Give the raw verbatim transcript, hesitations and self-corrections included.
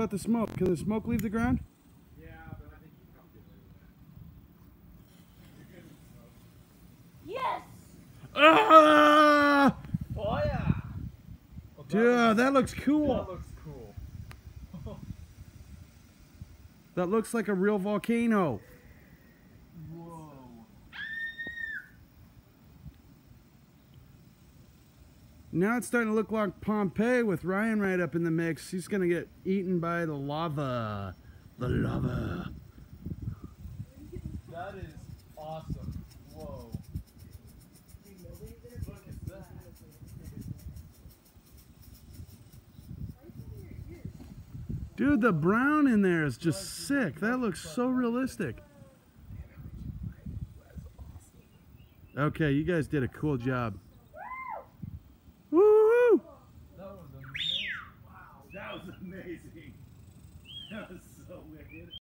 about the smoke? Can the smoke leave the ground? Yeah, but I think you can get rid of that. You're good with smoke. Ah! Oh yeah! Well, that Dude, looks, that looks cool. That looks cool. That looks like a real volcano. Whoa. Now it's starting to look like Pompeii with Ryan right up in the mix. He's going to get eaten by the lava. The lava. That is awesome. Whoa. Look at that. Dude, the brown in there is just sick. That looks so realistic. Okay, you guys did a cool job. Woo! That was amazing. Wow. That was amazing. That was so wicked.